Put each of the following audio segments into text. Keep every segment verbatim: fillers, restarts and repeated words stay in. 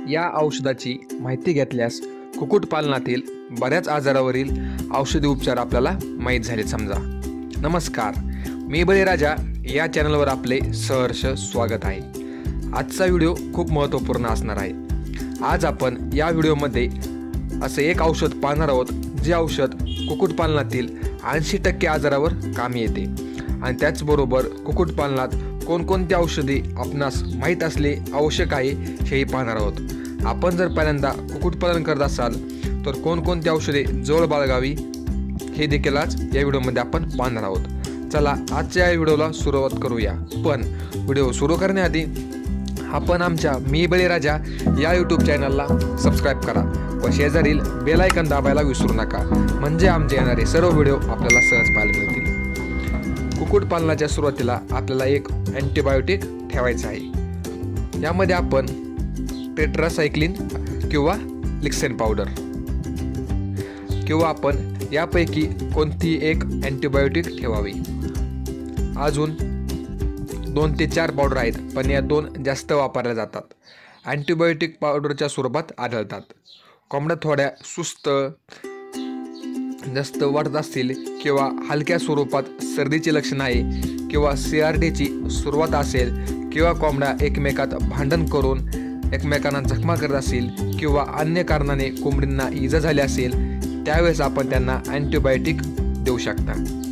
या औषधाची माहिती घेतल्यास कुक्कुटपालनातील बऱ्याच आजारावरील औषधी उपचार आपल्याला माहीत झाले समजा। नमस्कार, मी बळीराजा या चॅनलवर आपले सहर्ष स्वागत आहे। आजचा व्हिडिओ खूप महत्त्वपूर्ण असणार आहे। आज आपण या व्हिडिओमध्ये असे एक औषध पाहणार आहोत जे औषध कुक्कुटपालनातील ऐंशी टक्के आजारावर कामी येते आणि त्याचबरोबर कुक्कुटपालनात कोणकोणती औषधे आपणास माहीत असले आवश्यक आहे हेही पाहणार आहोत। आपण जर पहिल्यांदा कुक्कुटपालन करत असाल तर कोणकोणती औषधे जवळ बाळगावी हे देखील आज या व्हिडिओमध्ये आपण पाहणार आहोत। चला आजच्या या व्हिडिओला सुरुवात करूया। पण व्हिडिओ सुरू करण्याआधी आपण आमच्या मी बळीराजा या यूट्यूब चॅनलला सबस्क्राईब करा व शेजारील बेल आयकॉन दाबायला विसरू नका, म्हणजे आमचे येणारे सर्व व्हिडिओ आपल्याला सहज पाहायला मिळतील। कुक्कुटपालनाच्या सुरुवातीला आपल्याला एक अँटीबायोटिक ठेवायचं आहे। यामध्ये आपण टेट्रासाइक्लिन किंवा लिक्सेन पावडर किंवा आपण यापैकी कोणती एक अँटीबायोटिक ठेवावी। अजून दोन ते चार पावडर आहेत, पण या दोन जास्त वापरल्या जातात, अँटीबायोटिक पावडरच्या स्वरूपात आढळतात। कोंबड्या थोड्या सुस्त जास्त वाटत असतील किंवा हलक्या स्वरूपात सर्दीची लक्षण आहे किंवा सी आर डीची सुरुवात असेल किंवा कोंबड्या एकमेकात भांडण करून एकमेकांना जखमा करत असतील किंवा अन्य कारणाने कोंबडींना इजा झाली असेल, त्यावेळेस आपण त्यांना अँटीबायोटिक देऊ शकता।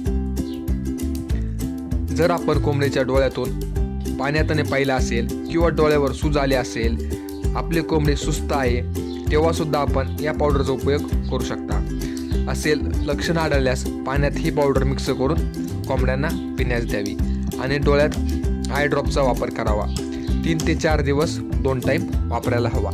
जर आपण कोंबडीच्या डोळ्यातून पाण्यातने पाहिलं असेल किंवा डोळ्यावर सूज आली असेल, आपली कोंबडी सुस्त आहे, तेव्हा सुद्धा आपण या पावडरचा उपयोग करू शकता। असेल लक्षण आढळल्यास पाण्यात ही पावडर मिक्स करून कोंबड्यांना पिण्यास द्यावी आणि डोळ्यात आय ड्रॉपचा वापर करावा। तीन ते चार दिवस दोन टाइम वापरायला हवा।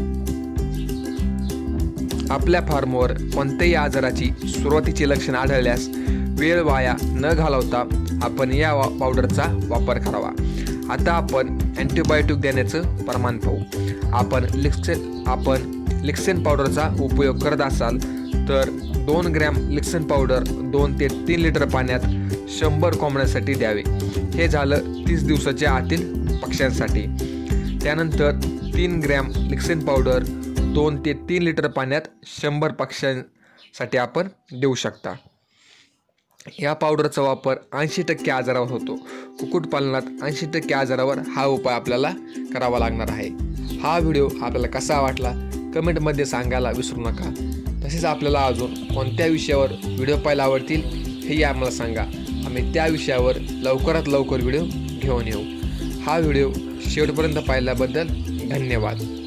आपल्या फार्मवर कोणत्याही आजाराची सुरुवातीची लक्षण आढळल्यास वेळ वाया न घालवता आपण या पावडरचा वापर करावा। आता आपण अँटीबायोटिक देण्याचं प्रमाण पाहू। आपण लिक्सेन आपण लिक्सेन पावडरचा उपयोग करत असाल तर दोन ग्रॅम लिक्सेन पावडर दोन ते तीन लिटर पाण्यात शंभर कोंबड्यांसाठी द्यावे। हे झालं तीस दिवसाच्या आतील पक्ष्यांसाठी। त्यानंतर तीन ग्रॅम लिक्सेन पावडर दोन ते तीन लिटर पाण्यात शंभर पक्ष्यांसाठी आपण देऊ शकता। या पावडरचा वापर ऐंशी टक्के आजारावर होतो। कुक्कुटपालनात ऐंशी टक्के आजारावर हा उपाय आपल्याला करावा लागणार आहे। हा व्हिडिओ आपल्याला कसा वाटला कमेंटमध्ये सांगायला विसरू नका। तसेच आपल्याला अजून कोणत्या विषयावर व्हिडिओ पाहायला आवडतील हेही आम्हाला सांगा, आम्ही त्या विषयावर लवकरात लवकर व्हिडिओ घेऊन येऊ। हा व्हिडिओ शेवटपर्यंत पाहिल्याबद्दल धन्यवाद।